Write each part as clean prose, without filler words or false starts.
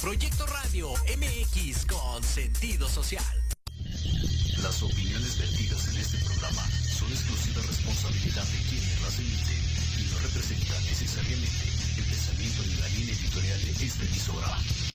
Proyecto Radio MX con sentido social. Las opiniones vertidas en este programa son exclusiva responsabilidad de quienes las emiten y no representan necesariamente el pensamiento ni la línea editorial de esta emisora.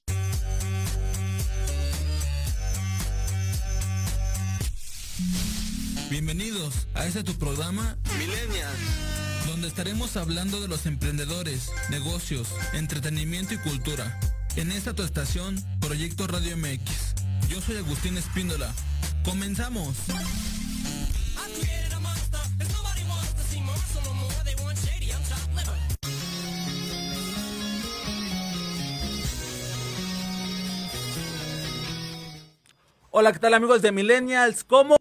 Bienvenidos a este tu programa Millennials, donde estaremos hablando de los emprendedores, negocios, entretenimiento y cultura. En esta tu estación, Proyecto Radio MX. Yo soy Agustín Espíndola. ¡Comenzamos! Hola, ¿qué tal amigos de Millennials? ¿Cómo?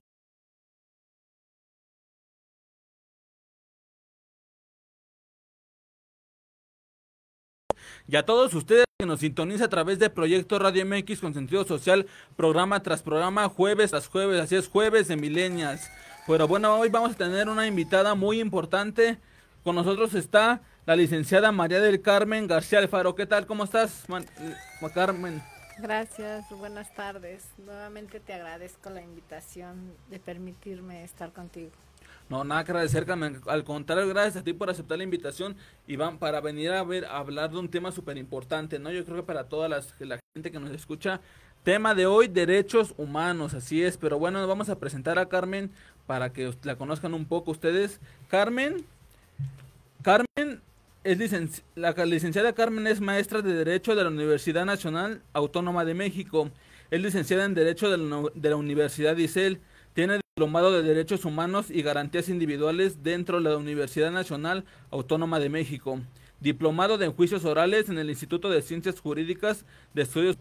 Y a todos ustedes que nos sintonizan a través de Proyecto Radio MX con sentido social, programa tras programa, jueves tras jueves, así es, jueves de Millennials. Pero bueno, hoy vamos a tener una invitada muy importante. Con nosotros está la licenciada María del Carmen García Alfaro. ¿Qué tal? ¿Cómo estás, Carmen? Gracias, buenas tardes. Nuevamente te agradezco la invitación de permitirme estar contigo. No, nada que agradecer, Carmen. Al contrario, gracias a ti por aceptar la invitación y van para venir a hablar de un tema súper importante, ¿no? Yo creo que para toda la gente que nos escucha, tema de hoy, derechos humanos, así es. Pero bueno, vamos a presentar a Carmen para que la conozcan un poco ustedes. Carmen es la licenciada Carmen es maestra de Derecho de la Universidad Nacional Autónoma de México. Es licenciada en Derecho de la Universidad ISEL. Tiene diplomado de Derechos Humanos y Garantías Individuales dentro de la Universidad Nacional Autónoma de México. Diplomado de Juicios Orales en el Instituto de Ciencias Jurídicas de Estudios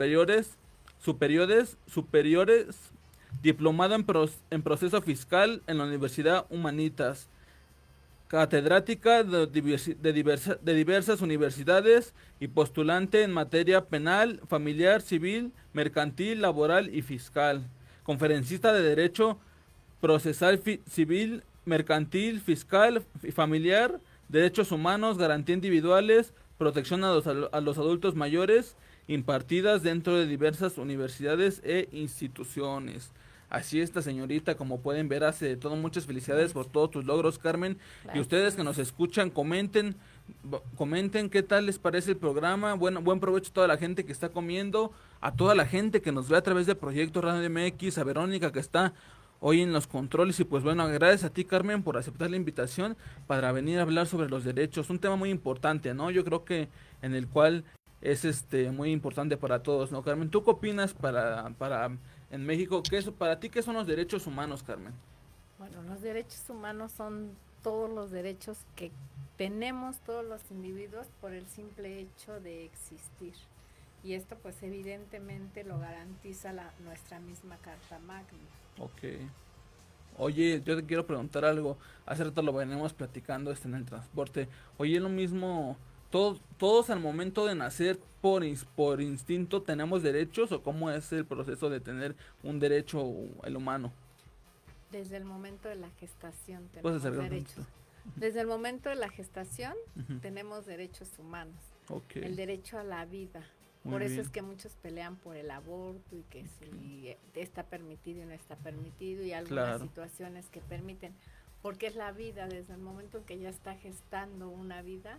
Superiores. Diplomado en Proceso Fiscal en la Universidad Humanitas. Catedrática de diversas universidades y postulante en materia penal, familiar, civil, mercantil, laboral y fiscal. Conferencista de Derecho Procesal Civil, Mercantil, Fiscal y Familiar, Derechos Humanos, Garantía Individuales, Protección a los adultos mayores, impartidas dentro de diversas universidades e instituciones. Así esta señorita, como pueden ver, hace de todo. Muchas felicidades por todos tus logros, Carmen. Gracias. Y ustedes que nos escuchan, comenten qué tal les parece el programa. Bueno, buen provecho a toda la gente que está comiendo, a toda la gente que nos ve a través de Proyecto Radio MX, a Verónica que está hoy en los controles. Y pues bueno, gracias a ti, Carmen, por aceptar la invitación para venir a hablar sobre los derechos. Un tema muy importante, ¿no? Yo creo que en el cual es muy importante para todos, ¿no, Carmen? ¿Tú qué opinas para en México, para ti, qué son los derechos humanos, Carmen? Bueno, los derechos humanos son todos los derechos que tenemos todos los individuos por el simple hecho de existir. Y esto pues evidentemente lo garantiza nuestra misma Carta Magna. Ok. Oye, yo te quiero preguntar algo. Hace rato lo venimos platicando en el transporte. Oye, lo mismo, todos al momento de nacer por instinto tenemos derechos, o cómo es el proceso de tener un derecho el humano. Desde el momento de la gestación tenemos derechos. Desde el momento de la gestación tenemos derechos humanos. Okay. El derecho a la vida. Por eso es que muchos pelean por el aborto y que si está permitido y no está permitido, y algunas situaciones que permiten, porque es la vida. Desde el momento en que ya está gestando una vida,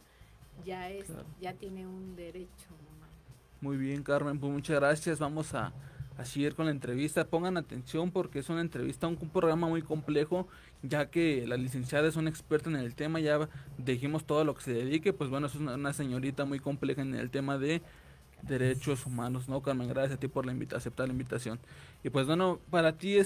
ya tiene un derecho humano. Muy bien, Carmen, pues muchas gracias. Vamos a seguir con la entrevista. Pongan atención porque es una entrevista, un programa muy complejo, ya que la licenciada es una experta en el tema. Ya dijimos todo lo que se dedique, pues bueno, es una señorita muy compleja en el tema de derechos humanos, ¿no, Carmen? Gracias a ti por aceptar la invitación. Y pues bueno, para ti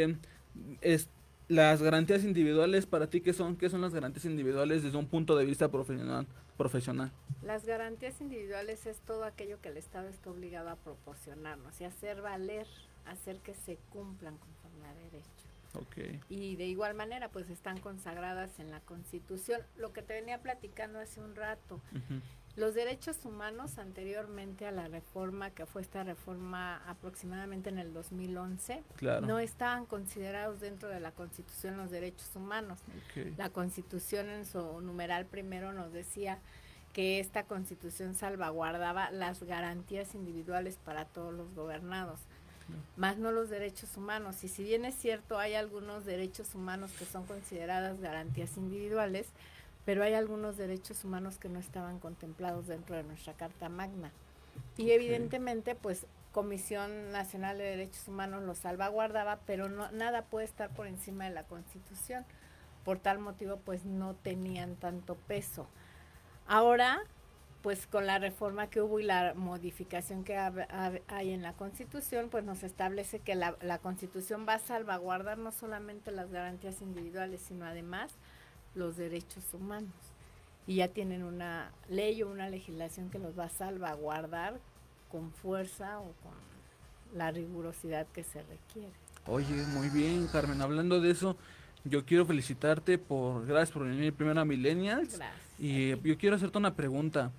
las garantías individuales, para ti, ¿qué son las garantías individuales desde un punto de vista profesional? Las garantías individuales es todo aquello que el Estado está obligado a proporcionarnos y hacer valer, hacer que se cumplan conforme a derecho. Okay. Y de igual manera pues están consagradas en la Constitución. Lo que te venía platicando hace un rato, los derechos humanos anteriormente a la reforma, que fue esta reforma aproximadamente en el 2011, no estaban considerados dentro de la Constitución los derechos humanos. Okay. La Constitución en su numeral primero nos decía que esta Constitución salvaguardaba las garantías individuales para todos los gobernados, más no los derechos humanos. Y si bien es cierto, hay algunos derechos humanos que son consideradas garantías individuales, pero hay algunos derechos humanos que no estaban contemplados dentro de nuestra Carta Magna. Y evidentemente, pues, Comisión Nacional de Derechos Humanos los salvaguardaba, pero no, nada puede estar por encima de la Constitución. Por tal motivo, pues, no tenían tanto peso. Ahora, pues con la reforma que hubo y la modificación que hay en la Constitución, pues nos establece que la Constitución va a salvaguardar no solamente las garantías individuales, sino además los derechos humanos. Y ya tienen una ley o una legislación que los va a salvaguardar con fuerza o con la rigurosidad que se requiere. Oye, muy bien, Carmen. Hablando de eso, yo quiero felicitarte gracias por venir primero a Millennials. Gracias. Y yo quiero hacerte una pregunta.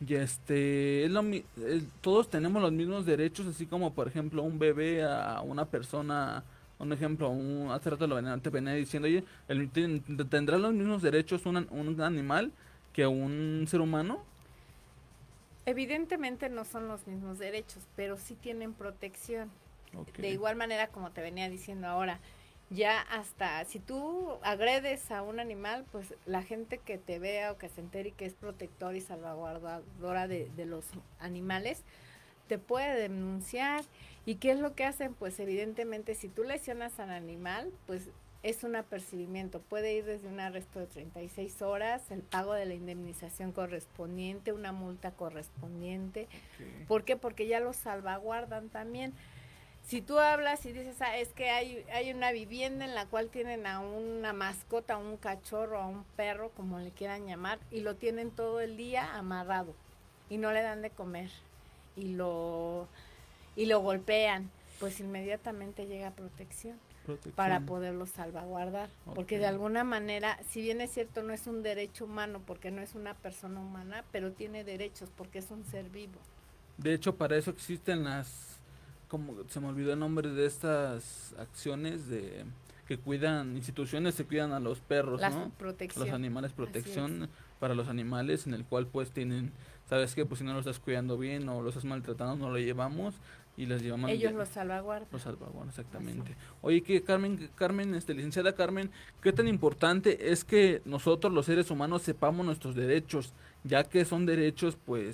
Y todos tenemos los mismos derechos, así como por ejemplo un bebé a una persona, un ejemplo, hace rato te venía diciendo, oye, ¿tendrá los mismos derechos un animal que un ser humano? Evidentemente no son los mismos derechos, pero sí tienen protección. Okay. De igual manera, como te venía diciendo ahora, ya hasta si tú agredes a un animal, pues la gente que te vea o que se entere que es protector y salvaguardadora de los animales, te puede denunciar. ¿Y qué es lo que hacen? Pues evidentemente si tú lesionas al animal, pues es un apercibimiento. Puede ir desde un arresto de 36 horas, el pago de la indemnización correspondiente, una multa correspondiente. Okay. ¿Por qué? Porque ya lo salvaguardan también. Si tú hablas y dices, es que hay una vivienda en la cual tienen a una mascota, a un cachorro, a un perro, como le quieran llamar, y lo tienen todo el día amarrado y no le dan de comer y lo golpean, pues inmediatamente llega protección para poderlo salvaguardar. Okay. Porque de alguna manera, si bien es cierto, no es un derecho humano porque no es una persona humana, pero tiene derechos porque es un ser vivo. De hecho, para eso existen como se me olvidó el nombre de estas acciones que cuidan, instituciones que cuidan a los perros, ¿no? Protección. Los animales, protección para los animales, en el cual pues ¿sabes qué? Pues si no lo estás cuidando bien o lo estás maltratando, no lo llevamos y les llevamos. Ellos lo salvaguardan. Lo salvaguardan, exactamente. Oye, que Carmen, licenciada Carmen, ¿qué tan importante es que nosotros los seres humanos sepamos nuestros derechos, ya que son derechos pues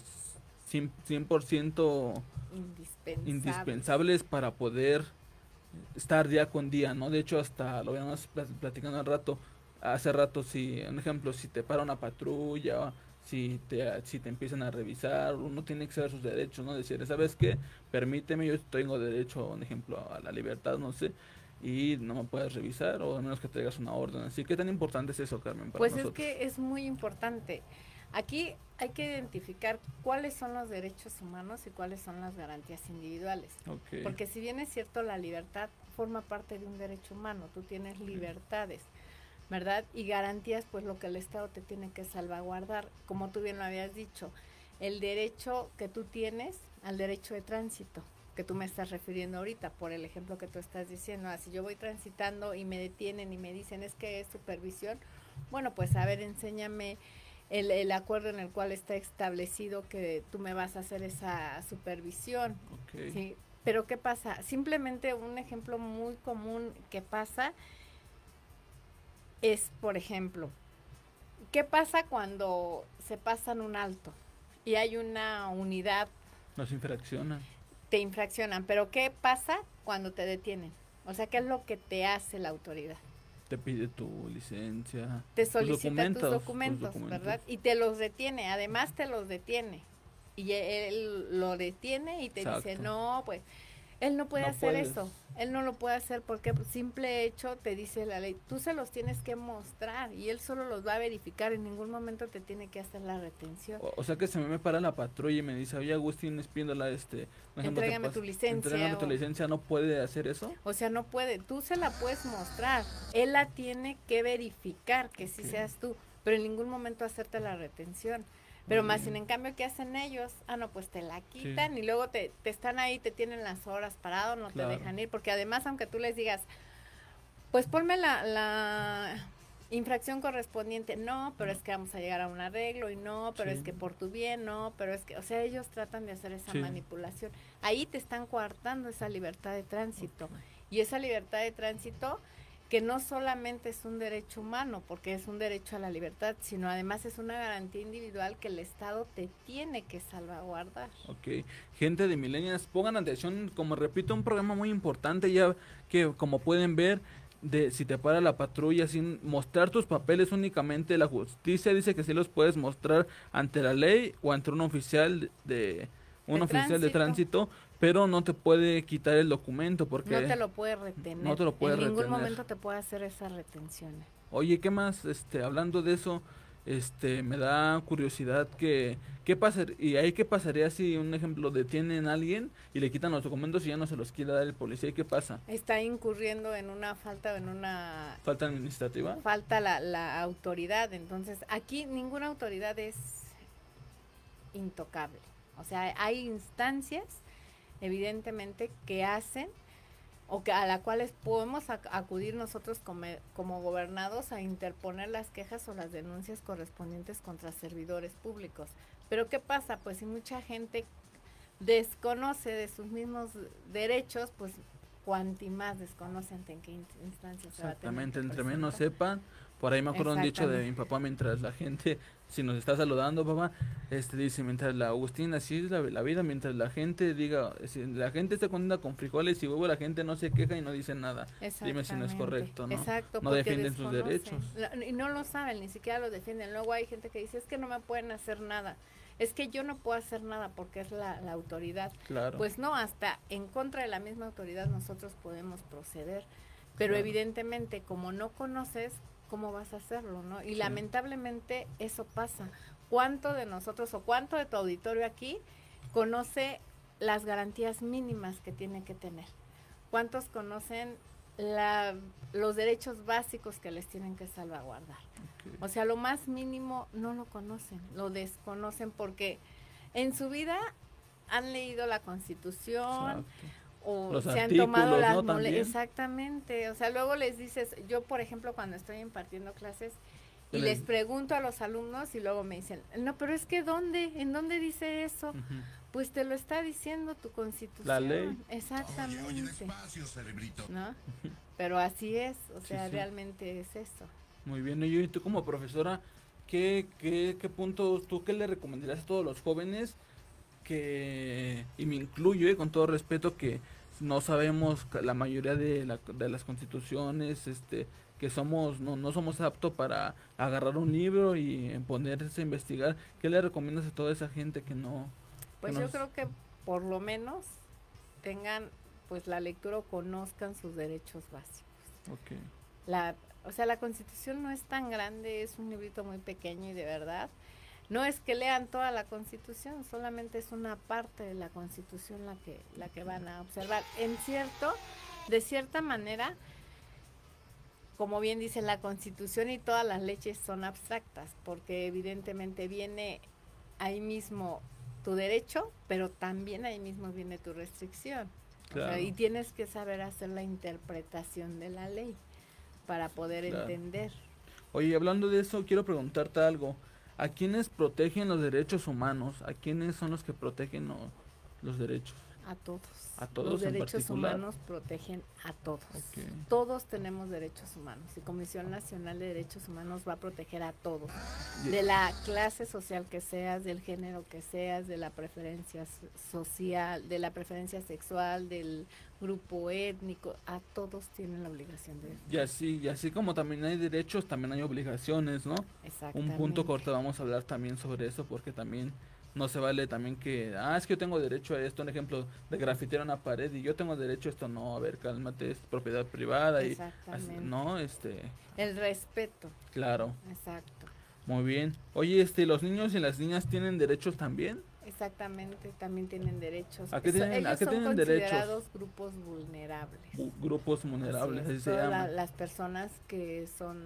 100% indispensables para poder estar día con día, ¿no? De hecho, hasta lo habíamos platicando hace rato, si, un ejemplo, si te para una patrulla, si te empiezan a revisar, uno tiene que saber sus derechos, ¿no? Decir, ¿sabes qué? Permíteme, yo tengo derecho, un ejemplo, a la libertad, no sé, y no me puedes revisar, o a menos que traigas una orden. Así que tan importante es eso, Carmen, para nosotros. Pues es que es muy importante. Aquí hay que identificar cuáles son los derechos humanos y cuáles son las garantías individuales. Okay. Porque si bien es cierto, la libertad forma parte de un derecho humano, tú tienes libertades, ¿verdad? Y garantías, pues lo que el Estado te tiene que salvaguardar, como tú bien lo habías dicho, el derecho que tú tienes al derecho de tránsito, que tú me estás refiriendo ahorita, por el ejemplo que tú estás diciendo, si yo voy transitando y me detienen y me dicen es que es supervisión, bueno, pues a ver, enséñame el acuerdo en el cual está establecido que tú me vas a hacer esa supervisión. Okay. ¿Sí? Pero ¿qué pasa? Simplemente un ejemplo muy común que pasa es, por ejemplo, ¿qué pasa cuando se pasan un alto y hay una unidad? Nos infraccionan. Te infraccionan, pero ¿qué pasa cuando te detienen? O sea, ¿qué es lo que te hace la autoridad? Te pide tu licencia. Te solicita tus documentos, ¿verdad? Y te los detiene, además te los detiene. Y él lo detiene y te dice, no, pues, él no puede hacer eso. Él no lo puede hacer porque simple hecho te dice la ley. Tú se los tienes que mostrar y él solo los va a verificar. En ningún momento te tiene que hacer la retención. O sea que se me para la patrulla y me dice, oye, Agustín Espíndola, entrégame tu licencia. Entrégame tu licencia, ¿no puede hacer eso? O sea, no puede. Tú se la puedes mostrar. Él la tiene que verificar que sí seas tú, pero en ningún momento hacerte la retención. Pero más sin en cambio, ¿qué hacen ellos? No, pues te la quitan y luego te están ahí, te tienen las horas parado, no te dejan ir, porque además, aunque tú les digas, pues ponme infracción correspondiente, no, pero es que vamos a llegar a un arreglo, y no, pero es que por tu bien, no, pero es que, o sea, ellos tratan de hacer esa manipulación. Ahí te están coartando esa libertad de tránsito, y esa libertad de tránsito que no solamente es un derecho humano, porque es un derecho a la libertad, sino además es una garantía individual que el Estado te tiene que salvaguardar. Ok, gente de Millennials, pongan atención, como repito, un programa muy importante, ya que como pueden ver, de si te para la patrulla sin mostrar tus papeles únicamente, la justicia dice que sí los puedes mostrar ante la ley o ante un oficial de tránsito, pero no te puede quitar el documento porque no te lo puede retener. No te lo puede retener. En ningún momento te puede hacer esas retenciones. Oye, ¿qué más? Hablando de eso, me da curiosidad que qué pasaría si, un ejemplo, detienen a alguien y le quitan los documentos y ya no se los quiere dar el policía. ¿Y qué pasa? Está incurriendo en una falta o en una falta administrativa. Falta la autoridad. Entonces, aquí ninguna autoridad es intocable. O sea, hay instancias evidentemente que hacen o que a las cuales podemos acudir nosotros como gobernados a interponer las quejas o las denuncias correspondientes contra servidores públicos. Pero ¿qué pasa? Pues si mucha gente desconoce de sus mismos derechos, pues cuanti más desconocen en qué instancias se va a tener. Exactamente, entre menos sepan. Por ahí me acuerdo un dicho de mi papá, mientras la gente, si nos está saludando, papá, dice, mientras la Agustín, así es la vida, mientras la gente diga, si la gente está contenta con frijoles y huevo, la gente no se queja y no dice nada. Dime si no es correcto, ¿no? Exacto, no defienden sus derechos. Y no lo saben, ni siquiera lo defienden. Luego hay gente que dice, es que no me pueden hacer nada. Es que yo no puedo hacer nada porque es la autoridad. Claro. Pues no, hasta en contra de la misma autoridad nosotros podemos proceder. Pero evidentemente, como no conoces, ¿cómo vas a hacerlo, no? Y lamentablemente eso pasa. ¿Cuánto de nosotros o cuánto de tu auditorio aquí conoce las garantías mínimas que tiene que tener? ¿Cuántos conocen los derechos básicos que les tienen que salvaguardar? O sea, lo más mínimo no lo conocen, lo desconocen porque en su vida han leído la Constitución. O los se han tomado las exactamente, o sea, luego les dices, yo por ejemplo cuando estoy impartiendo clases y les pregunto a los alumnos y luego me dicen, no, pero es que ¿en dónde dice eso? Pues te lo está diciendo tu Constitución. La ley. Exactamente. Oye, despacio, cerebrito. ¿No? Pero así es, o sea, realmente es eso. Muy bien, y tú como profesora, ¿qué puntos, tú qué le recomendarías a todos los jóvenes y me incluyo, con todo respeto, que no sabemos la mayoría de las constituciones, que somos no somos aptos para agarrar un libro y ponerse a investigar? ¿Qué le recomiendas a toda esa gente que no? Pues yo creo que por lo menos tengan pues la lectura o conozcan sus derechos básicos. Okay. O sea, la Constitución no es tan grande, es un librito muy pequeño y de verdad no es que lean toda la Constitución, solamente es una parte de la Constitución la que van a observar. De cierta manera, como bien dice la Constitución y todas las leyes son abstractas, porque evidentemente viene ahí mismo tu derecho, pero también ahí mismo viene tu restricción. Claro. O sea, y tienes que saber hacer la interpretación de la ley para poder entender. Oye, hablando de eso, quiero preguntarte algo. ¿A quiénes protegen los derechos humanos? ¿A quiénes son los que protegen los derechos? A todos. ¿A todos los en derechos particular? humanos protegen a todos. Okay. Todos tenemos derechos humanos y Comisión Nacional de Derechos Humanos va a proteger a todos. De la clase social que seas, del género que seas, de la preferencia social, de la preferencia sexual, del grupo étnico, a todos tienen la obligación de eso. Y así como también hay derechos, también hay obligaciones, ¿no? Exactamente. Un punto corto, vamos a hablar también sobre eso, porque también no se vale también que, es que yo tengo derecho a esto, un ejemplo de grafitear una pared y yo tengo derecho a esto, no, a ver, cálmate, es propiedad privada y no, el respeto. Claro. Exacto. Muy bien. Oye, los niños y las niñas tienen derechos también. Exactamente, también tienen derechos. ¿A qué tienen ellos son considerados grupos vulnerables. Grupos vulnerables, así se llaman. Las personas que son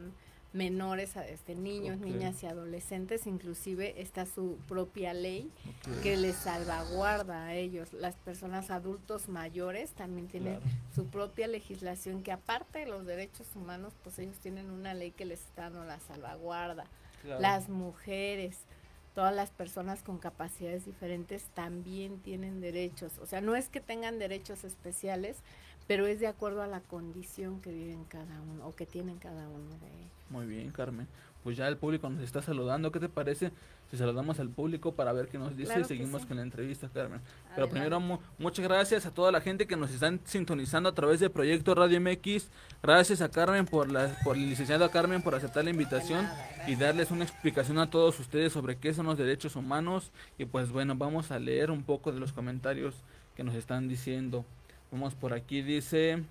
menores, niños, niñas y adolescentes. Inclusive está su propia ley que les salvaguarda a ellos. Las personas adultos mayores también tienen su propia legislación, que aparte de los derechos humanos, pues ellos tienen una ley que les está dando la salvaguarda. Las mujeres, todas las personas con capacidades diferentes también tienen derechos. O sea, no es que tengan derechos especiales, pero es de acuerdo a la condición que viven cada uno o que tienen cada uno de ellos. Muy bien, Carmen. Pues ya el público nos está saludando. ¿Qué te parece si saludamos al público para ver qué nos dice? Claro, y seguimos con la entrevista, Carmen. Adelante. Pero primero, muchas gracias a toda la gente que nos están sintonizando a través de Proyecto Radio MX. Gracias a Carmen por la licenciada Carmen por aceptar la invitación y darles una explicación a todos ustedes sobre qué son los derechos humanos. Y pues bueno, vamos a leer un poco de los comentarios que nos están diciendo. Vamos por aquí, dice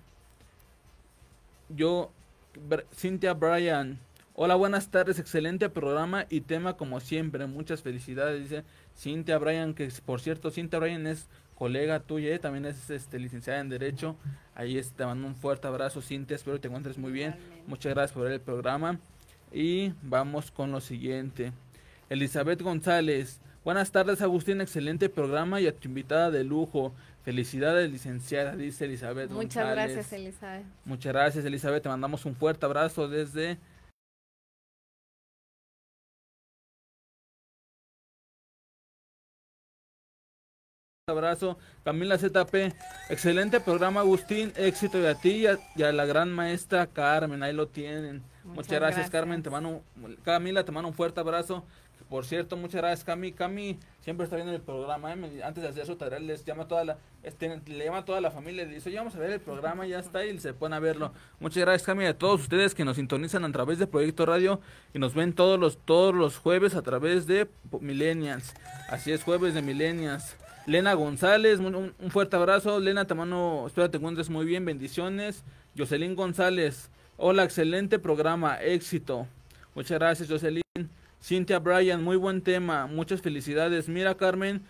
Cynthia Bryan. Hola, buenas tardes, excelente programa y tema como siempre, muchas felicidades, dice Cynthia Bryan, que por cierto, Cynthia Bryan es colega tuya, también es licenciada en Derecho. Ahí te mando un fuerte abrazo, Cynthia, espero que te encuentres muy bien. Muchas gracias por ver el programa. Y vamos con lo siguiente. Elizabeth González. Buenas tardes, Agustín, excelente programa y a tu invitada de lujo. Felicidades, licenciada, dice Elizabeth González. Muchas gracias, Elizabeth. Muchas gracias, Elizabeth. Te mandamos un fuerte abrazo desde... abrazo. Camila ZP, excelente programa, Agustín, éxito y a ti y a la gran maestra Carmen, ahí lo tienen. Muchas gracias, Carmen, Camila, te mando un fuerte abrazo. Por cierto, muchas gracias, Cami siempre está viendo el programa, antes de hacer su tarea les llama le llama a toda la familia y le dice, oye, vamos a ver el programa, ya está, y se pone a verlo. Muchas gracias, Cami, a todos ustedes que nos sintonizan a través de Proyecto Radio y nos ven todos los jueves a través de Millennials. Así es, jueves de Millennials. Lena González, un fuerte abrazo. Lena, espero te encuentres muy bien, bendiciones. Jocelyn González, hola, excelente programa, éxito. Muchas gracias, Jocelyn. Cynthia Bryan, muy buen tema, muchas felicidades. Mira, Carmen,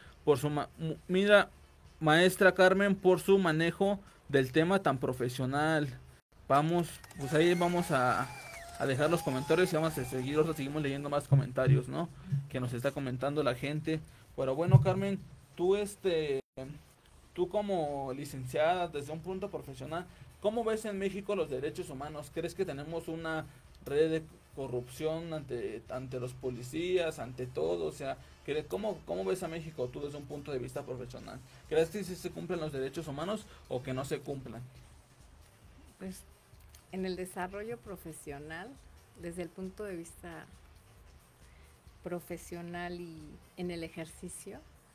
maestra Carmen, por su manejo del tema tan profesional. Pues ahí vamos a dejar los comentarios y vamos a seguimos leyendo más comentarios, ¿no? Que nos está comentando la gente. Pero bueno, Carmen, tú como licenciada desde un punto profesional, ¿cómo ves en México los derechos humanos? ¿Crees que tenemos una red de corrupción ante los policías, ante todo? O sea, ¿cómo ves a México tú desde un punto de vista profesional? ¿Crees que sí se cumplen los derechos humanos o que no se cumplan? Pues en el desarrollo profesional, desde el punto de vista profesional y en el ejercicio,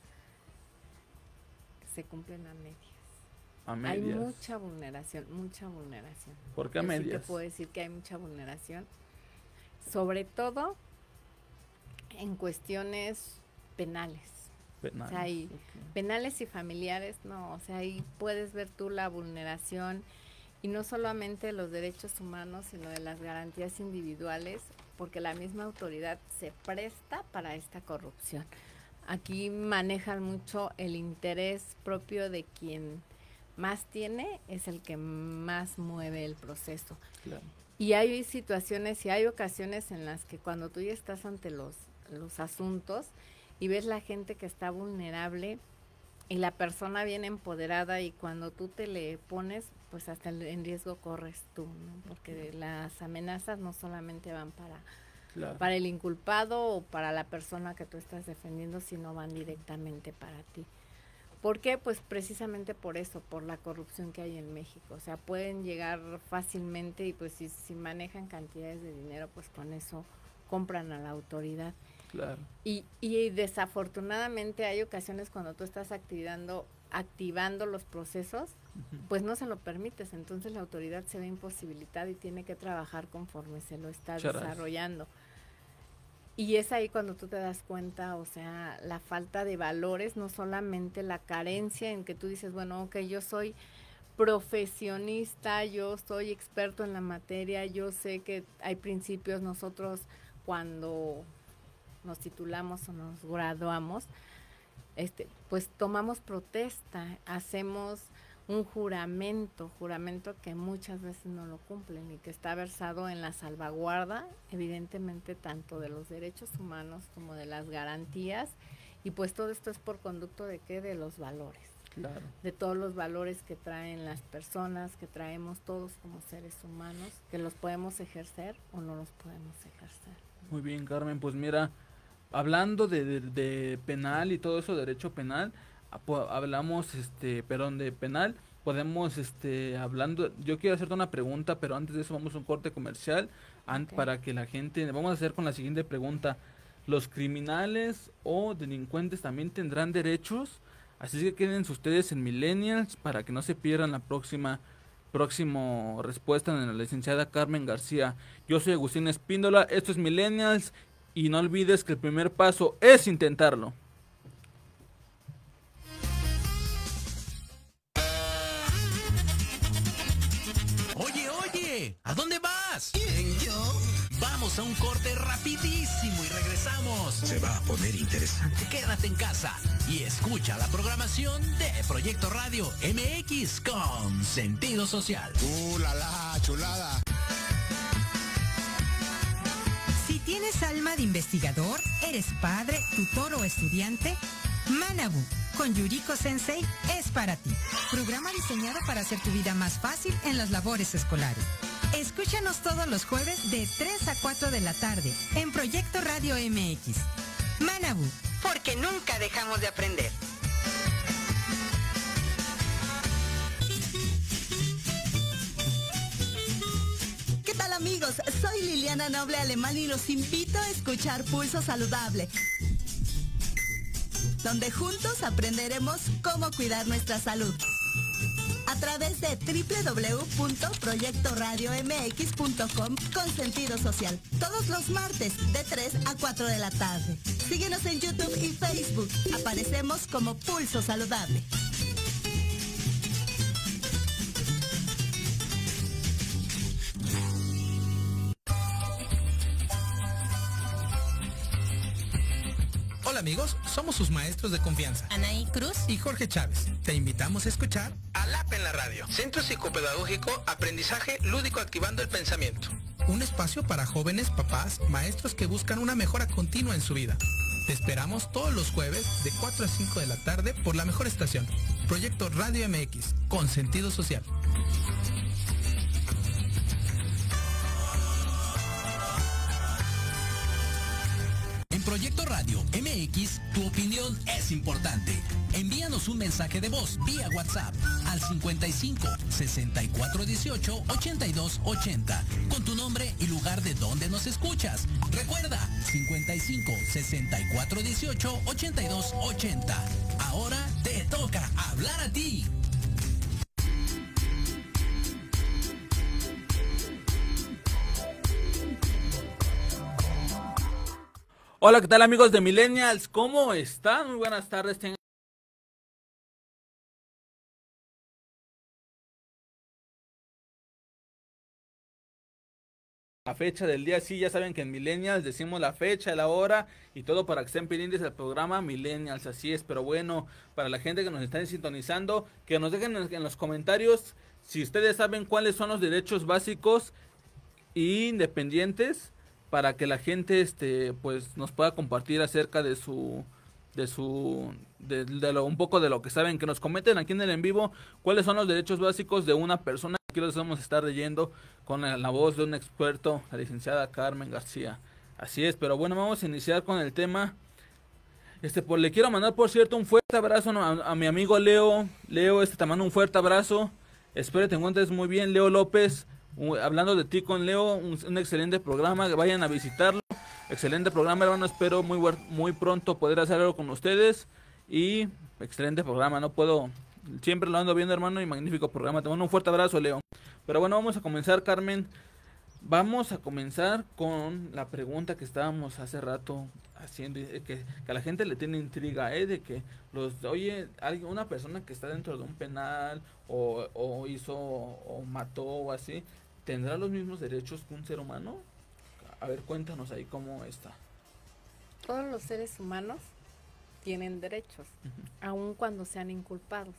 se cumplen a medias. Hay mucha vulneración. ¿Por qué a medias? Sí te puedo decir que hay mucha vulneración, sobre todo en cuestiones penales. O sea, penales y familiares, no, o sea, ahí puedes ver tú la vulneración, y no solamente de los derechos humanos, sino de las garantías individuales, porque la misma autoridad se presta para esta corrupción. Aquí manejan mucho el interés propio de quien más tiene, es el que más mueve el proceso. Claro. Y hay situaciones y hay ocasiones en las que cuando tú ya estás ante los asuntos y ves la gente que está vulnerable y la persona bien empoderada, y cuando tú te le pones, pues hasta en riesgo corres tú, ¿no? Porque las amenazas no solamente van para el inculpado o para la persona que tú estás defendiendo, sino van directamente para ti. ¿Por qué? Pues precisamente por eso, por la corrupción que hay en México. O sea, pueden llegar fácilmente y pues si manejan cantidades de dinero, pues con eso compran a la autoridad. Claro. Y desafortunadamente hay ocasiones cuando tú estás activando los procesos, pues no se lo permites, entonces la autoridad se ve imposibilitada y tiene que trabajar conforme se lo está desarrollando. Y es ahí cuando tú te das cuenta, o sea, la falta de valores, no solamente la carencia en que tú dices, bueno, ok, yo soy profesionista, yo soy experto en la materia, yo sé que hay principios. Nosotros cuando nos titulamos o nos graduamos, pues tomamos protesta, hacemos un juramento que muchas veces no lo cumplen y que está versado en la salvaguarda, evidentemente, tanto de los derechos humanos como de las garantías, y pues todo esto es por conducto de ¿qué? De los valores. Claro. De todos los valores que traen las personas, que traemos todos como seres humanos, que los podemos ejercer o no los podemos ejercer. Muy bien, Carmen, pues mira, hablando de penal y todo eso, derecho penal, hablamos, de penal, podemos, hablando, yo quiero hacerte una pregunta, pero antes de eso vamos a un corte comercial, okay, para que la gente, vamos a hacer con la siguiente pregunta: ¿los criminales o delincuentes también tendrán derechos? Así que quédense ustedes en Millennials para que no se pierdan la próxima respuesta de la licenciada Carmen García. Yo soy Agustín Espíndola, esto es Millennials, y no olvides que el primer paso es intentarlo. Oye, ¿a dónde vas? ¿Quién, yo? Vamos a un corte rapidísimo y regresamos. Se va a poner interesante. Quédate en casa y escucha la programación de Proyecto Radio MX con sentido social. La chulada. Si tienes alma de investigador, eres padre, tutor o estudiante, Manabu con Yuriko Sensei es para ti. Programa diseñado para hacer tu vida más fácil en las labores escolares. Escúchanos todos los jueves de 3 a 4 de la tarde en Proyecto Radio MX. Manabu, porque nunca dejamos de aprender. ¿Qué tal, amigos? Soy Liliana Noble Alemán y los invito a escuchar Pulso Saludable, donde juntos aprenderemos cómo cuidar nuestra salud. A través de www.proyectoradiomx.com con sentido social. Todos los martes de 3 a 4 de la tarde. Síguenos en YouTube y Facebook. Aparecemos como Pulso Saludable. Hola amigos, somos sus maestros de confianza, Anaí Cruz y Jorge Chávez. Te invitamos a escuchar ALAP en la radio, Centro Psicopedagógico Aprendizaje Lúdico Activando el Pensamiento. Un espacio para jóvenes, papás, maestros que buscan una mejora continua en su vida. Te esperamos todos los jueves de 4 a 5 de la tarde por la mejor estación, Proyecto Radio MX, con sentido social. Proyecto Radio MX, tu opinión es importante. Envíanos un mensaje de voz vía WhatsApp al 55 64 18 82 80 con tu nombre y lugar de donde nos escuchas. Recuerda, 55 64 18 82 80. Ahora te toca hablar a ti. Hola, ¿qué tal, amigos de Millennials? ¿Cómo están? Muy buenas tardes. La fecha del día, sí, ya saben que en Millennials decimos la fecha, la hora y todo para que estén pendientes del programa Millennials, así es. Pero bueno, para la gente que nos está sintonizando, que nos dejen en los comentarios si ustedes saben cuáles son los derechos básicos e independientes, para que la gente pues nos pueda compartir acerca de un poco de lo que saben, que nos comenten aquí en el en vivo cuáles son los derechos básicos de una persona. Aquí los vamos a estar leyendo con la voz de un experto, la licenciada Carmen García. Así es, pero bueno, vamos a iniciar con el tema. Pues le quiero mandar, por cierto, un fuerte abrazo a mi amigo Leo. Leo, te mando un fuerte abrazo. Espero te encuentres muy bien, Leo López. Hablando de ti con Leo, un excelente programa, vayan a visitarlo. Excelente programa, hermano, espero muy pronto poder hacer algo con ustedes. Y excelente programa, siempre lo ando viendo, hermano, y magnífico programa. Te mando un fuerte abrazo, Leo. Pero bueno, vamos a comenzar, Carmen. Vamos a comenzar con la pregunta que estábamos hace rato haciendo, que a la gente le tiene intriga, de que una persona que está dentro de un penal o hizo o mató o así, ¿tendrá los mismos derechos que un ser humano? A ver, cuéntanos ahí cómo está. Todos los seres humanos tienen derechos, aun cuando sean inculpados.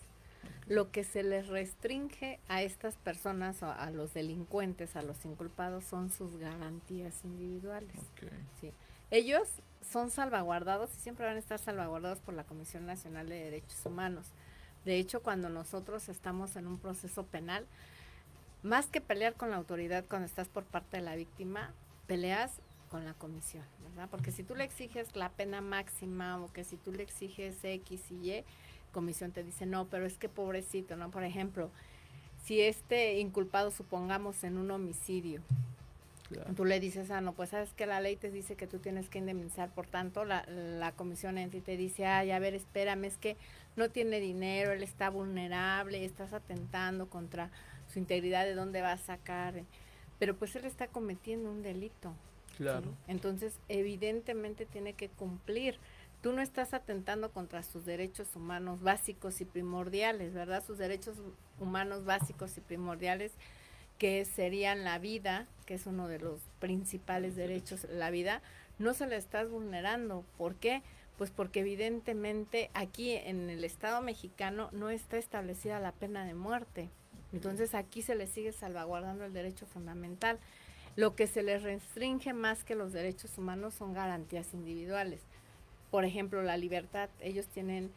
Lo que se les restringe a estas personas, a los delincuentes, a los inculpados, son sus garantías individuales. Sí. Ellos son salvaguardados y siempre van a estar salvaguardados por la Comisión Nacional de Derechos Humanos. De hecho, cuando nosotros estamos en un proceso penal, más que pelear con la autoridad cuando estás por parte de la víctima, peleas con la comisión, ¿verdad? Porque si tú le exiges la pena máxima o que si tú le exiges X y Y, comisión te dice no, pero es que pobrecito, ¿no? Por ejemplo, si este inculpado, supongamos, en un homicidio, claro, tú le dices, no, pues sabes que la ley te dice que tú tienes que indemnizar, por tanto, la comisión en sí te dice, a ver, espérame, es que no tiene dinero, él está vulnerable, estás atentando contra su integridad, ¿de dónde va a sacar? Pero pues él está cometiendo un delito. Claro. ¿Sí? Entonces, evidentemente tiene que cumplir. Tú no estás atentando contra sus derechos humanos básicos y primordiales, ¿verdad? Sus derechos humanos básicos y primordiales, que serían la vida, que es uno de los principales derechos, la vida, no se la estás vulnerando. ¿Por qué? Pues porque evidentemente aquí en el Estado mexicano no está establecida la pena de muerte. Entonces aquí se le sigue salvaguardando el derecho fundamental. Lo que se les restringe más que los derechos humanos son garantías individuales. Por ejemplo, la libertad. Ellos tienen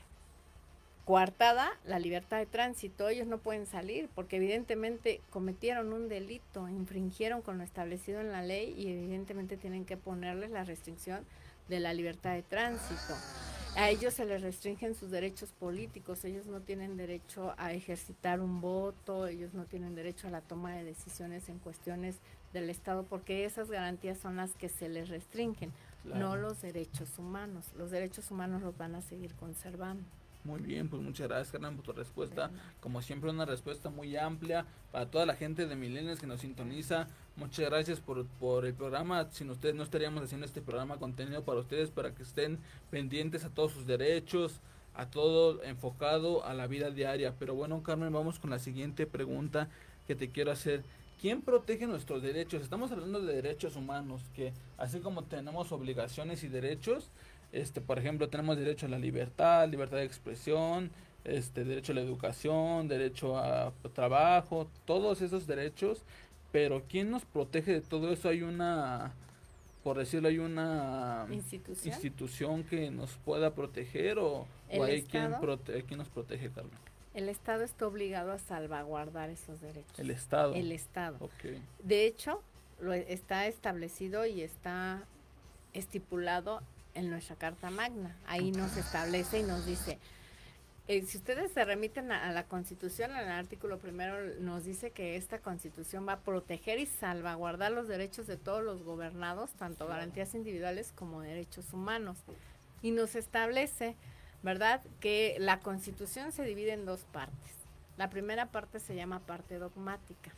coartada la libertad de tránsito. Ellos no pueden salir porque evidentemente cometieron un delito, infringieron con lo establecido en la ley y evidentemente tienen que ponerles la restricción de la libertad de tránsito. A ellos se les restringen sus derechos políticos, ellos no tienen derecho a ejercitar un voto, ellos no tienen derecho a la toma de decisiones en cuestiones del Estado, porque esas garantías son las que se les restringen, claro, no los derechos humanos. Los derechos humanos los van a seguir conservando. Muy bien, pues muchas gracias, Carmen, por tu respuesta. Como siempre, una respuesta muy amplia para toda la gente de Millennials que nos sintoniza. Muchas gracias por el programa. Sin ustedes no estaríamos haciendo este programa, contenido para ustedes, para que estén pendientes a todos sus derechos, a todo enfocado a la vida diaria. Pero bueno, Carmen, vamos con la siguiente pregunta que te quiero hacer. ¿Quién protege nuestros derechos? Estamos hablando de derechos humanos, que así como tenemos obligaciones y derechos, por ejemplo, tenemos derecho a la libertad de expresión, derecho a la educación, derecho a trabajo, todos esos derechos, pero ¿quién nos protege de todo eso? Hay una, por decirlo, hay una institución que nos pueda proteger, o hay quien nos protege, Carmen. El Estado está obligado a salvaguardar esos derechos. ¿El Estado? El Estado. Okay. De hecho, está establecido y está estipulado en nuestra Carta Magna. Ahí nos establece y nos dice, si ustedes se remiten a la Constitución, en el artículo 1 nos dice que esta Constitución va a proteger y salvaguardar los derechos de todos los gobernados, tanto garantías individuales como derechos humanos. Y nos establece, ¿verdad?, que la Constitución se divide en dos partes. La primera parte se llama parte dogmática.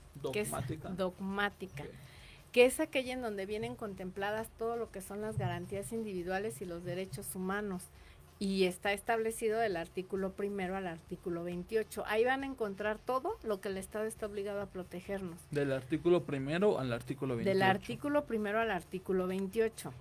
¿Dogmática? Que es aquella en donde vienen contempladas todo lo que son las garantías individuales y los derechos humanos, y está establecido del artículo 1 al artículo 28. Ahí van a encontrar todo lo que el Estado está obligado a protegernos. Del artículo 1 al artículo 28. Del artículo 1 al artículo 28.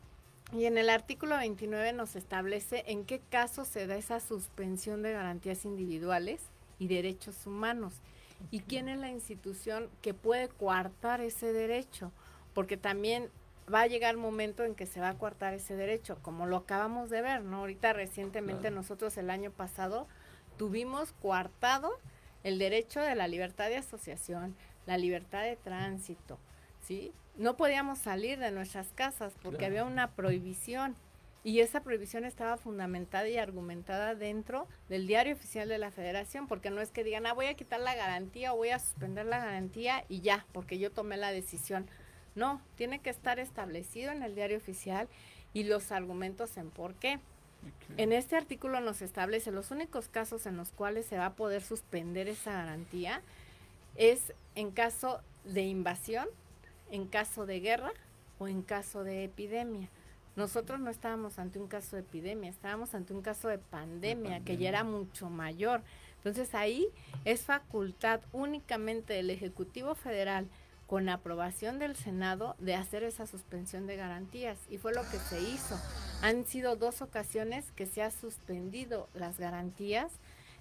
Y en el artículo 29 nos establece en qué caso se da esa suspensión de garantías individuales y derechos humanos. ¿Y quién es la institución que puede coartar ese derecho? Porque también va a llegar un momento en que se va a coartar ese derecho, como lo acabamos de ver, ¿no? Ahorita recientemente nosotros el año pasado tuvimos coartado el derecho de la libertad de asociación, la libertad de tránsito, ¿sí? No podíamos salir de nuestras casas porque había una prohibición. Y esa prohibición estaba fundamentada y argumentada dentro del Diario Oficial de la Federación, porque no es que digan, voy a quitar la garantía o voy a suspender la garantía y ya, porque yo tomé la decisión. No, tiene que estar establecido en el Diario Oficial y los argumentos en por qué. Okay. En este artículo nos establece los únicos casos en los cuales se va a poder suspender esa garantía es en caso de invasión, en caso de guerra o en caso de epidemia. Nosotros no estábamos ante un caso de epidemia, estábamos ante un caso de pandemia que ya era mucho mayor. Entonces ahí es facultad únicamente del Ejecutivo Federal, con aprobación del Senado, de hacer esa suspensión de garantías, y fue lo que se hizo. Han sido 2 ocasiones que se ha suspendido las garantías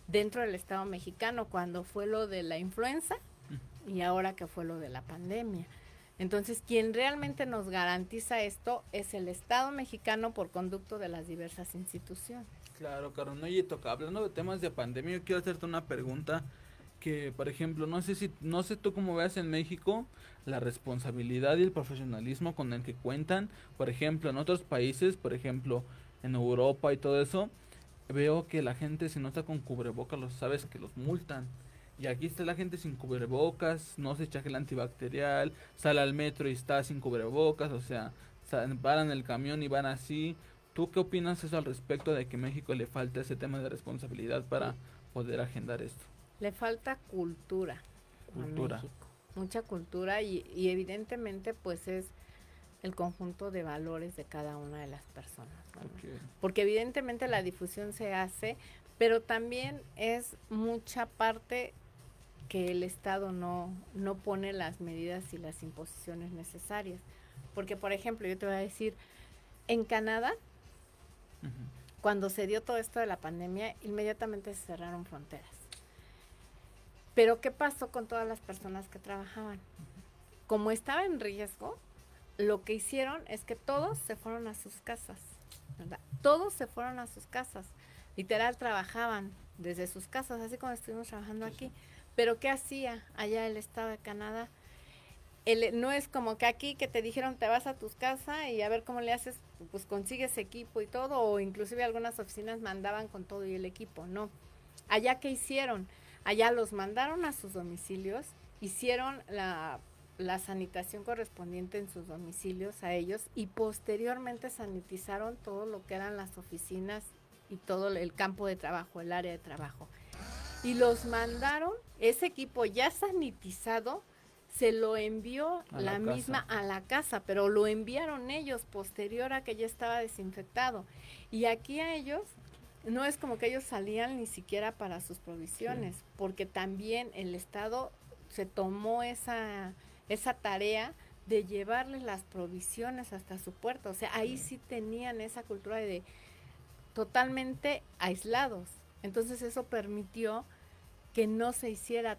dentro del Estado mexicano, cuando fue lo de la influenza y ahora que fue lo de la pandemia. Entonces, quien realmente nos garantiza esto es el Estado mexicano por conducto de las diversas instituciones. Claro, Carmen. Oye, hablando de temas de pandemia, yo quiero hacerte una pregunta que, por ejemplo, no sé tú cómo veas en México la responsabilidad y el profesionalismo con el que cuentan, por ejemplo, en otros países, por ejemplo, en Europa y todo eso, veo que la gente si no está con cubrebocas, sabes que los multan. Y aquí está la gente sin cubrebocas, no se echa gel antibacterial, sale al metro y está sin cubrebocas, o sea, paran el camión y van así. ¿Tú qué opinas eso al respecto de que México le falta ese tema de responsabilidad para poder agendar esto? Le falta cultura. A México. Mucha cultura y evidentemente pues es el conjunto de valores de cada una de las personas, ¿no? Okay. Porque evidentemente la difusión se hace, pero también es mucha parte que el Estado no pone las medidas y las imposiciones necesarias. Porque, por ejemplo, yo te voy a decir, en Canadá, cuando se dio todo esto de la pandemia, inmediatamente se cerraron fronteras. Pero, ¿qué pasó con todas las personas que trabajaban? Como estaba en riesgo, lo que hicieron es que todos se fueron a sus casas, ¿verdad? Todos se fueron a sus casas. Literal, trabajaban desde sus casas, así como estuvimos trabajando aquí. Pero ¿qué hacía allá el Estado de Canadá? No es como que aquí que te dijeron te vas a tus casas y a ver cómo le haces, pues consigues equipo y todo, o inclusive algunas oficinas mandaban con todo y el equipo, no. Allá ¿qué hicieron? Allá los mandaron a sus domicilios, hicieron la sanitación correspondiente en sus domicilios a ellos y posteriormente sanitizaron todo lo que eran las oficinas y todo el campo de trabajo, el área de trabajo. Y los mandaron, ese equipo ya sanitizado, se lo envió la misma a la casa, pero lo enviaron ellos posterior a que ya estaba desinfectado. Y aquí a ellos, no es como que ellos salían ni siquiera para sus provisiones, porque también el Estado se tomó esa tarea de llevarles las provisiones hasta su puerta. O sea, ahí sí tenían esa cultura de totalmente aislados. Entonces eso permitió que no se hiciera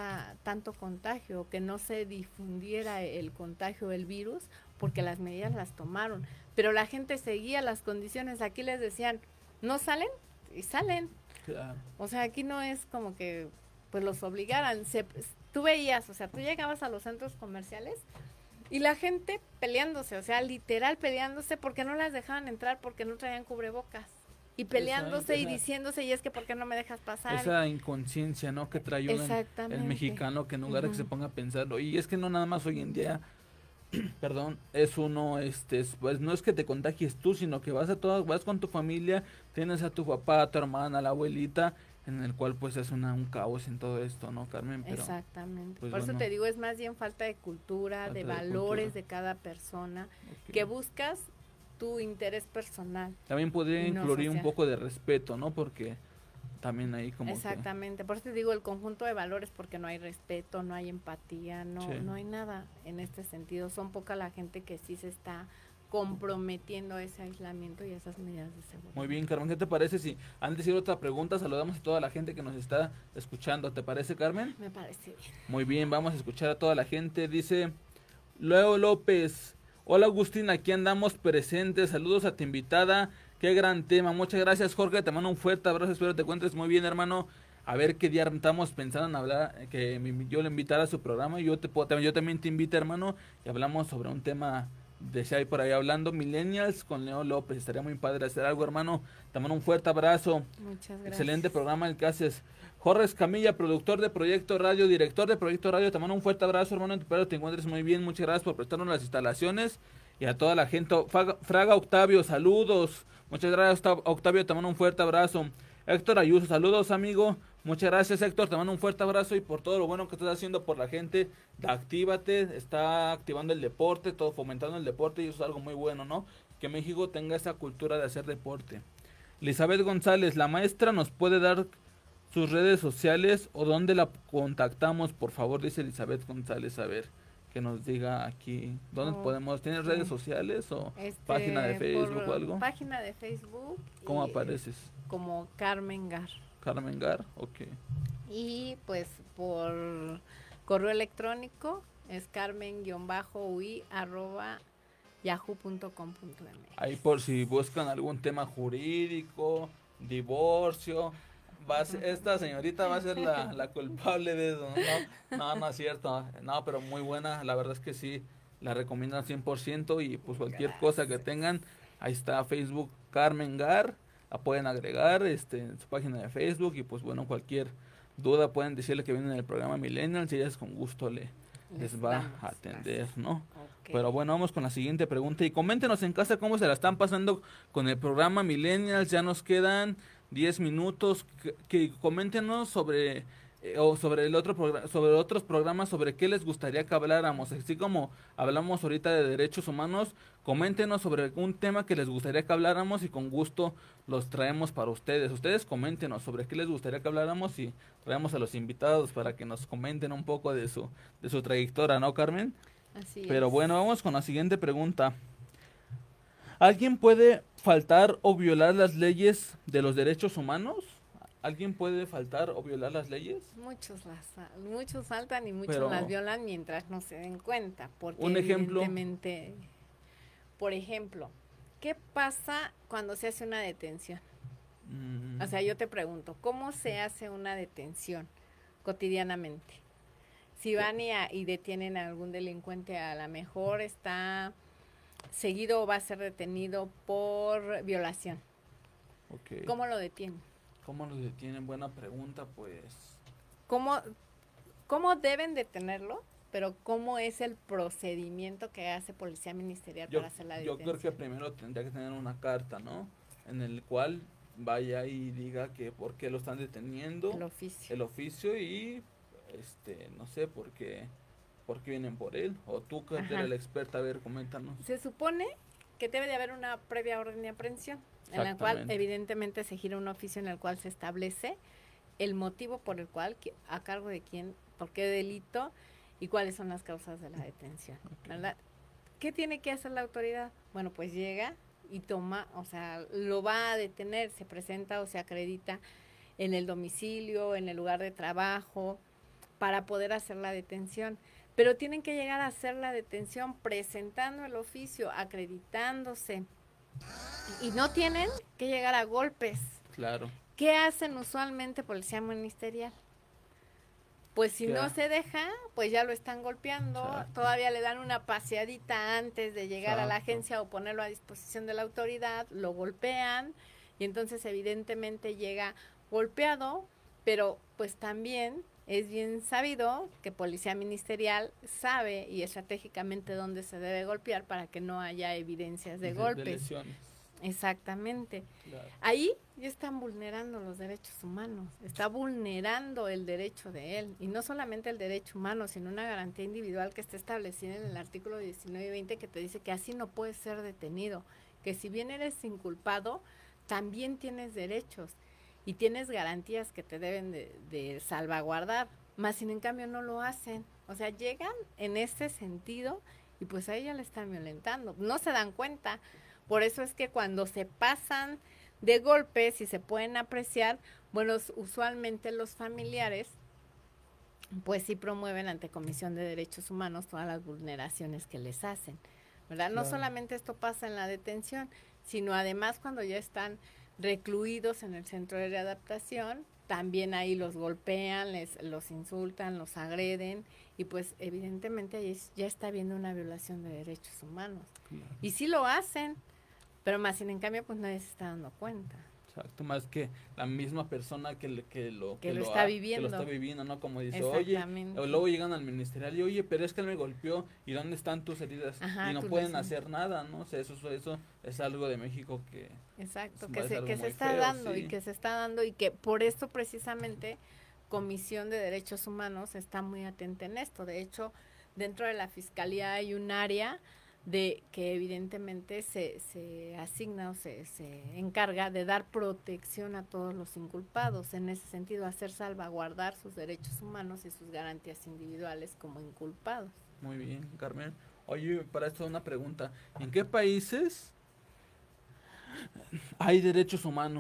tanto contagio, que no se difundiera el contagio del virus, porque las medidas las tomaron. Pero la gente seguía las condiciones. Aquí les decían, ¿no salen? Y salen. Claro. O sea, aquí no es como que pues los obligaran. Tú veías, o sea, tú llegabas a los centros comerciales y la gente peleándose, o sea, literal peleándose porque no las dejaban entrar porque no traían cubrebocas. Y peleándose y diciéndose, y es que ¿por qué no me dejas pasar? Esa inconsciencia, ¿no? Que trae el mexicano, que en lugar de que se ponga a pensarlo. Y es que no nada más hoy en día, perdón, es uno, pues no es que te contagies tú, sino que vas con tu familia, tienes a tu papá, a tu hermana, a la abuelita, en el cual pues es un caos en todo esto, ¿no, Carmen? Pero, exactamente. Pues, por eso te digo, es más bien falta de cultura, de valores de cada persona, que buscas tu interés personal. También podría incluir un poco de respeto, ¿no? Porque también ahí como exactamente, por eso te digo el conjunto de valores, porque no hay respeto, no hay empatía, no hay nada en este sentido. Son poca la gente que sí se está comprometiendo a ese aislamiento y a esas medidas de seguridad. Muy bien, Carmen, ¿qué te parece si antes de ir a otra pregunta saludamos a toda la gente que nos está escuchando? ¿Te parece, Carmen? Me parece bien. Muy bien, vamos a escuchar a toda la gente. Dice Leo López: hola Agustín, aquí andamos presentes, saludos a tu invitada, qué gran tema, muchas gracias Jorge, te mando un fuerte abrazo, espero te encuentres muy bien, hermano. A ver qué día estamos pensando en hablar, que yo le invitara a su programa, yo también te invito, hermano, y hablamos sobre un tema de si hay por ahí hablando, Millennials con Leo López, estaría muy padre hacer algo, hermano. Te mando un fuerte abrazo. Muchas gracias. Excelente programa el que haces. Jorge Escamilla, productor de Proyecto Radio, director de Proyecto Radio, te mando un fuerte abrazo, hermano, espero te encuentres muy bien, muchas gracias por prestarnos las instalaciones, y a toda la gente. Fraga Octavio, saludos, muchas gracias Octavio, te mando un fuerte abrazo. Héctor Ayuso, saludos amigo, muchas gracias Héctor, te mando un fuerte abrazo y por todo lo bueno que estás haciendo por la gente. Actívate, está activando el deporte, todo fomentando el deporte, y eso es algo muy bueno, ¿no? Que México tenga esa cultura de hacer deporte. Elizabeth González, la maestra nos puede dar sus redes sociales o dónde la contactamos, por favor, dice Elizabeth González, a ver, que nos diga aquí, ¿dónde podemos? ¿Tienes redes sociales o página de Facebook o algo? Página de Facebook. ¿Cómo apareces? Como Carmen Gar. Carmen Gar, ok. Y pues por correo electrónico es carmen-ui@yahoo.com.mx. Ahí por si buscan algún tema jurídico, divorcio, esta señorita va a ser la culpable de eso. No es cierto. No, pero muy buena, la verdad es que sí, la recomiendo al 100% y pues cualquier cosa que tengan, ahí está Facebook Carmen Gar, la pueden agregar en su página de Facebook y pues bueno, cualquier duda pueden decirle que vienen en el programa Millennials y ellas con gusto les va a atender, ¿no? Okay. Pero bueno, vamos con la siguiente pregunta y coméntenos en casa cómo se la están pasando con el programa Millennials. Ya nos quedan 10 minutos, que coméntenos sobre el otro sobre otros programas, sobre qué les gustaría que habláramos, así como hablamos ahorita de derechos humanos. Coméntenos sobre un tema que les gustaría que habláramos y con gusto los traemos para ustedes. Ustedes coméntenos sobre qué les gustaría que habláramos y traemos a los invitados para que nos comenten un poco de su trayectoria, ¿no, Carmen? Así Pero es. Bueno, vamos con la siguiente pregunta. ¿Alguien puede faltar o violar las leyes de los derechos humanos? ¿Alguien puede faltar o violar las leyes? Muchos faltan y muchos las violan mientras no se den cuenta. Porque un ejemplo. Evidentemente, por ejemplo, ¿qué pasa cuando se hace una detención? O sea, yo te pregunto, ¿cómo se hace una detención cotidianamente? Si van y detienen a algún delincuente, a lo mejor está seguido o va a ser detenido por violación. Okay. ¿Cómo lo detienen? ¿Cómo lo detienen? Buena pregunta, pues. ¿Cómo deben detenerlo? Pero ¿cómo es el procedimiento que hace Policía Ministerial para hacer la detención? Yo creo que primero tendría que tener una carta, ¿no? En el cual vaya y diga que por qué lo están deteniendo. El oficio y, no sé, por qué vienen por él. O tú, que eres la experta, a ver, coméntanos. Se supone que debe de haber una previa orden de aprehensión, en la cual evidentemente se gira un oficio en el cual se establece el motivo por el cual, a cargo de quién, por qué delito y cuáles son las causas de la detención, ¿verdad? ¿Qué tiene que hacer la autoridad? Bueno, pues llega y toma, o sea, lo va a detener, se presenta o se acredita en el domicilio, en el lugar de trabajo, para poder hacer la detención. Pero tienen que llegar a hacer la detención presentando el oficio, acreditándose. Y no tienen que llegar a golpes. Claro. ¿Qué hacen usualmente Policía Ministerial? Pues si no se deja, pues ya lo están golpeando. Exacto. Todavía le dan una paseadita antes de llegar a la agencia o ponerlo a disposición de la autoridad, lo golpean y entonces evidentemente llega golpeado, pero pues también es bien sabido que Policía Ministerial sabe y estratégicamente dónde se debe golpear para que no haya evidencias de golpes. De lesiones. Exactamente. Claro. Ahí ya están vulnerando los derechos humanos, está vulnerando el derecho de él, y no solamente el derecho humano, sino una garantía individual que está establecida en el artículo 19 y 20 que te dice que así no puedes ser detenido, que si bien eres inculpado, también tienes derechos y tienes garantías que te deben de salvaguardar, más sin en cambio no lo hacen. O sea, llegan en ese sentido y pues a ella le están violentando, no se dan cuenta. Por eso es que cuando se pasan de golpes y se pueden apreciar, bueno, usualmente los familiares pues sí promueven ante Comisión de Derechos Humanos todas las vulneraciones que les hacen, ¿verdad? Claro. No solamente esto pasa en la detención, sino además cuando ya están recluidos en el centro de readaptación, también ahí los golpean, los insultan, los agreden y pues evidentemente ahí ya está habiendo una violación de derechos humanos. Claro. Y sí lo hacen, pero más sin en cambio pues nadie se está dando cuenta. Exacto, más que la misma persona que lo está viviendo, ¿no? Como dice, oye, o luego llegan al ministerial y oye, pero es que él me golpeó, ¿y dónde están tus heridas? Ajá, y no pueden hacer nada, ¿no? O sea, eso es algo de México que... Exacto, que se está dando, sí. Y que se está dando y que por esto precisamente Comisión de Derechos Humanos está muy atenta en esto. De hecho, dentro de la Fiscalía hay un área de que evidentemente se asigna o se encarga de dar protección a todos los inculpados, en ese sentido hacer salvaguardar sus derechos humanos y sus garantías individuales como inculpados. Muy bien, Carmen. Oye, para esto una pregunta, ¿en qué países hay derechos humanos?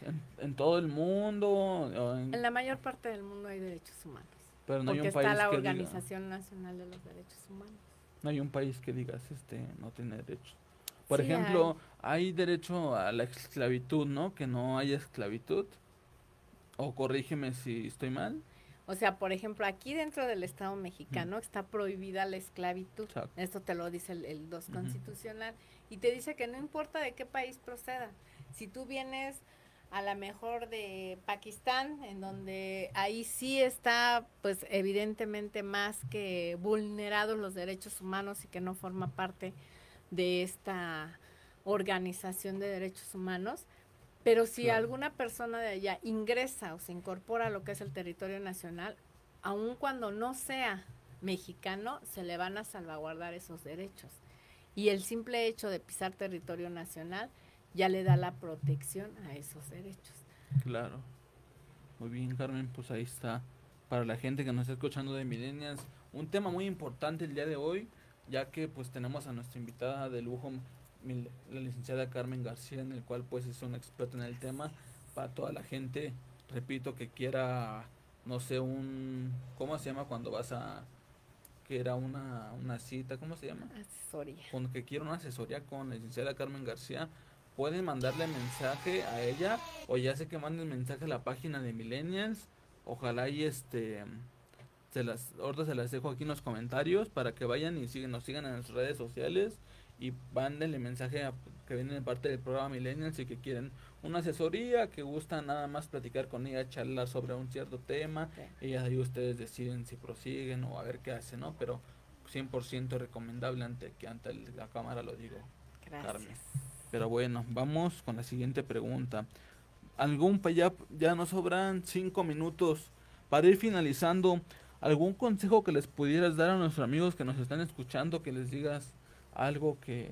en todo el mundo. En la mayor parte del mundo hay derechos humanos. Pero no porque hay un país está la que Organización Nacional de los Derechos Humanos. No hay un país que digas, no tiene derechos. Por Sí ejemplo, hay derecho a la esclavitud, ¿no? Que no haya esclavitud. O corrígeme si estoy mal. O sea, por ejemplo, aquí dentro del Estado mexicano está prohibida la esclavitud. Exacto. Esto te lo dice el 2 constitucional. Y te dice que no importa de qué país proceda. Si tú vienes a la mejor de Pakistán, en donde ahí sí está, pues evidentemente más que vulnerados los derechos humanos y que no forma parte de esta organización de derechos humanos, pero si alguna persona de allá ingresa o se incorpora a lo que es el territorio nacional, aun cuando no sea mexicano, se le van a salvaguardar esos derechos. Y el simple hecho de pisar territorio nacional ya le da la protección a esos derechos. Claro. Muy bien, Carmen, pues ahí está. Para la gente que nos está escuchando de Millennials, un tema muy importante el día de hoy, ya que pues tenemos a nuestra invitada de lujo, la licenciada Carmen García, en el cual pues es una experta en el tema. Para toda la gente, repito, que quiera, no sé, ¿cómo se llama cuando vas a, que era una cita, ¿cómo se llama? Asesoría. Cuando que quiera una asesoría con la licenciada Carmen García, pueden mandarle mensaje a ella, o ya sé que manden mensaje a la página de Millennials. Ojalá y ahorita se las dejo aquí en los comentarios para que vayan y nos sigan en las redes sociales y mándenle mensaje que vienen de parte del programa Millennials y que quieren una asesoría, que gustan nada más platicar con ella, charlar sobre un cierto tema, y ahí ustedes deciden si prosiguen o a ver qué hacen, ¿no? Pero 100% recomendable ante la cámara, lo digo. Gracias. Carmen. Pero bueno, vamos con la siguiente pregunta. Ya nos sobran 5 minutos para ir finalizando. ¿Algún consejo que les pudieras dar a nuestros amigos que nos están escuchando, que les digas algo que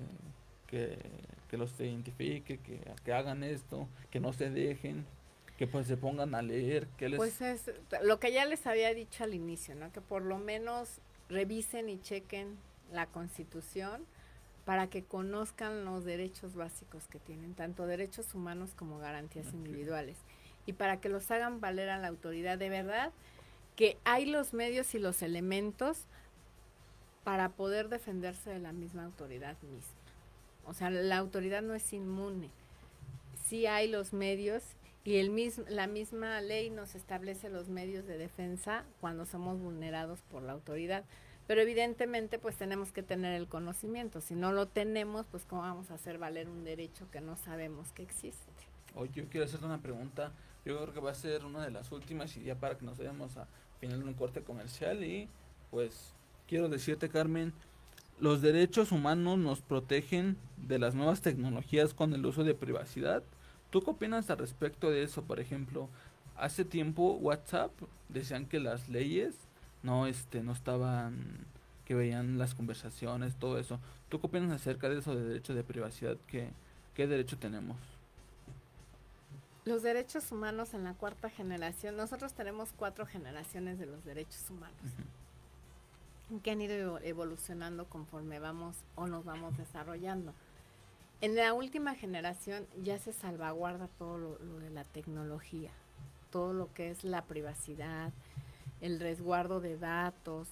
los identifique, que hagan esto, que no se dejen, que pues se pongan a leer? Pues es lo que ya les había dicho al inicio, ¿no? Que por lo menos revisen y chequen la Constitución para que conozcan los derechos básicos que tienen, tanto derechos humanos como garantías individuales, y para que los hagan valer a la autoridad. De verdad que hay los medios y los elementos para poder defenderse de la misma autoridad misma. O sea, la autoridad no es inmune. Sí hay los medios y la misma ley nos establece los medios de defensa cuando somos vulnerados por la autoridad. Pero evidentemente pues tenemos que tener el conocimiento. Si no lo tenemos, pues ¿cómo vamos a hacer valer un derecho que no sabemos que existe? Oye, yo quiero hacerte una pregunta. Yo creo que va a ser una de las últimas, y ya para que nos vayamos a final de un corte comercial. Y pues quiero decirte, Carmen, los derechos humanos nos protegen de las nuevas tecnologías con el uso de privacidad. ¿Tú qué opinas al respecto de eso? Por ejemplo, hace tiempo WhatsApp decían que las leyes no estaban, que veían las conversaciones, todo eso. ¿Tú qué opinas acerca de eso, de derecho de privacidad? ¿Qué derecho tenemos? Los derechos humanos en la 4ª generación, nosotros tenemos 4 generaciones de los derechos humanos, que han ido evolucionando conforme vamos o nos vamos desarrollando. En la última generación ya se salvaguarda todo lo de la tecnología, todo lo que es la privacidad, el resguardo de datos,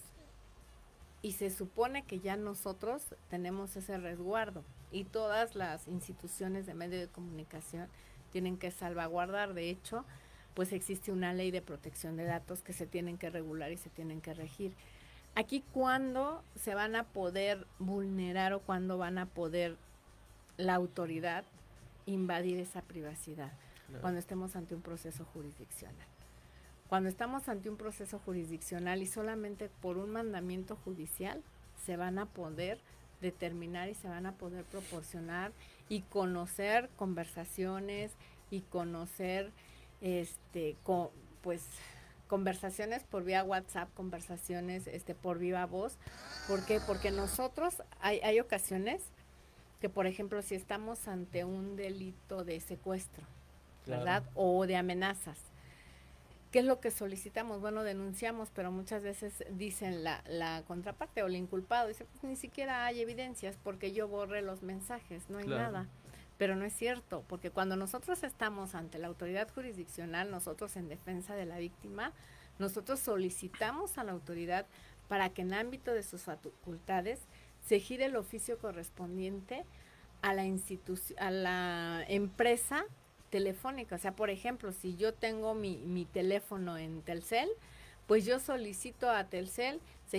y se supone que ya nosotros tenemos ese resguardo, y todas las instituciones de medio de comunicación tienen que salvaguardar. De hecho, pues existe una ley de protección de datos que se tienen que regular y se tienen que regir. Aquí, ¿cuándo se van a poder vulnerar o cuándo van a poder la autoridad invadir esa privacidad? Claro. Cuando estemos ante un proceso jurisdiccional. Cuando estamos ante un proceso jurisdiccional y solamente por un mandamiento judicial se van a poder determinar y se van a poder proporcionar y conocer conversaciones y conocer conversaciones por vía WhatsApp, conversaciones por viva voz. ¿Por qué? Porque nosotros hay ocasiones que, por ejemplo, si estamos ante un delito de secuestro, claro, ¿verdad? O de amenazas, ¿qué es lo que solicitamos? Bueno, denunciamos, pero muchas veces dicen la contraparte o el inculpado, dice, pues ni siquiera hay evidencias porque yo borré los mensajes, no hay nada. Pero no es cierto, porque cuando nosotros estamos ante la autoridad jurisdiccional, nosotros en defensa de la víctima, nosotros solicitamos a la autoridad para que en ámbito de sus facultades se gire el oficio correspondiente a la empresa telefónica. O sea, por ejemplo, si yo tengo mi teléfono en Telcel, pues yo solicito a Telcel,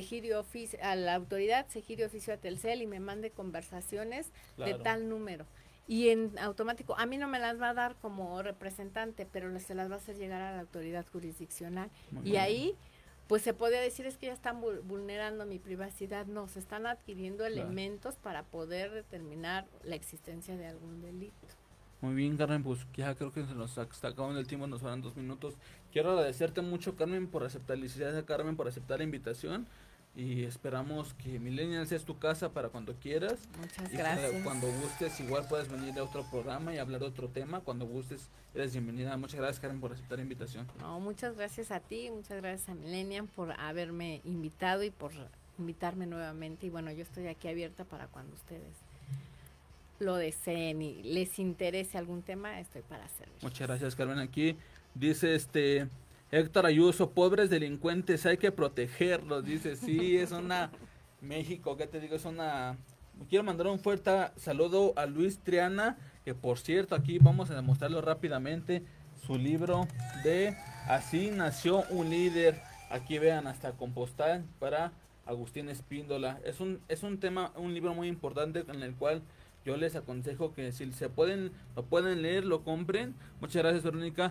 a la autoridad se gire oficio a Telcel y me mande conversaciones de tal número. Y en automático, a mí no me las va a dar como representante, pero se las va a hacer llegar a la autoridad jurisdiccional. Y ahí, pues se podría decir, es que ya están vulnerando mi privacidad. No, se están adquiriendo elementos para poder determinar la existencia de algún delito. Muy bien, Carmen, pues ya creo que se nos está acabando el tiempo, nos van 2 minutos. Quiero agradecerte mucho, Carmen, por aceptar la invitación. Y esperamos que Millennials es tu casa para cuando quieras. Muchas gracias. Cuando gustes, igual puedes venir a otro programa y hablar de otro tema. Cuando gustes, eres bienvenida. Muchas gracias, Karen, por aceptar la invitación. No, muchas gracias a ti, muchas gracias a Millennial por haberme invitado y por invitarme nuevamente. Y bueno, yo estoy aquí abierta para cuando ustedes lo deseen y les interese algún tema, estoy para servirles. Muchas gracias, Carmen. Aquí dice Héctor Ayuso, pobres delincuentes, hay que protegerlos, dice, sí, es una, México, ¿qué te digo? Quiero mandar un fuerte saludo a Luis Triana, que por cierto, aquí vamos a demostrarlo rápidamente, su libro de Así nació un líder, aquí vean, hasta con postal para Agustín Espíndola, es un tema, un libro muy importante en el cual yo les aconsejo que si lo pueden leer, lo compren. Muchas gracias, Verónica.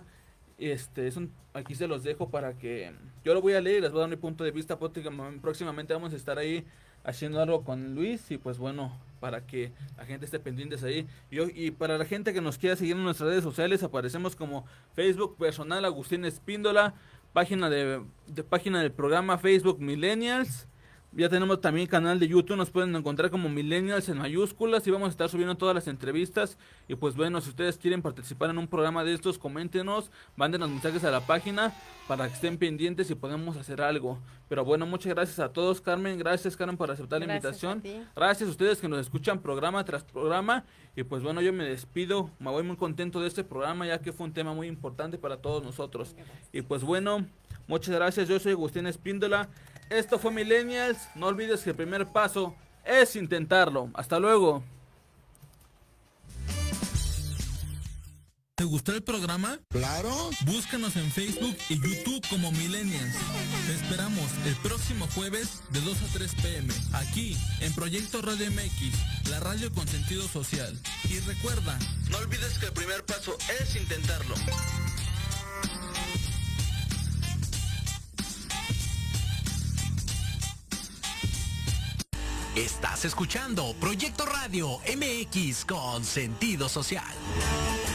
Aquí se los dejo para que yo lo voy a leer y les voy a dar mi punto de vista. Próximamente vamos a estar ahí haciendo algo con Luis y pues bueno, para que la gente esté pendientes ahí. Y para la gente que nos quiera seguir en nuestras redes sociales, aparecemos como Facebook personal Agustín Espíndola, página del programa Facebook Millennials. Ya tenemos también canal de YouTube, nos pueden encontrar como Millennials en mayúsculas y vamos a estar subiendo todas las entrevistas. Y pues bueno, si ustedes quieren participar en un programa de estos, coméntenos, mándenos mensajes a la página para que estén pendientes y podamos hacer algo. Pero bueno, muchas gracias a todos, Carmen. Gracias, Carmen, por aceptar la invitación. Gracias a ustedes que nos escuchan programa tras programa. Y pues bueno, yo me despido, me voy muy contento de este programa ya que fue un tema muy importante para todos nosotros. Y pues bueno, muchas gracias, yo soy Agustín Espíndola. Esto fue Millennials, no olvides que el primer paso es intentarlo. Hasta luego. ¿Te gustó el programa? ¡Claro! Búscanos en Facebook y YouTube como Millennials. Te esperamos el próximo jueves de 2 a 3 p.m. aquí en Proyecto Radio MX, la radio con sentido social. Y recuerda, no olvides que el primer paso es intentarlo. Estás escuchando Proyecto Radio MX con sentido social.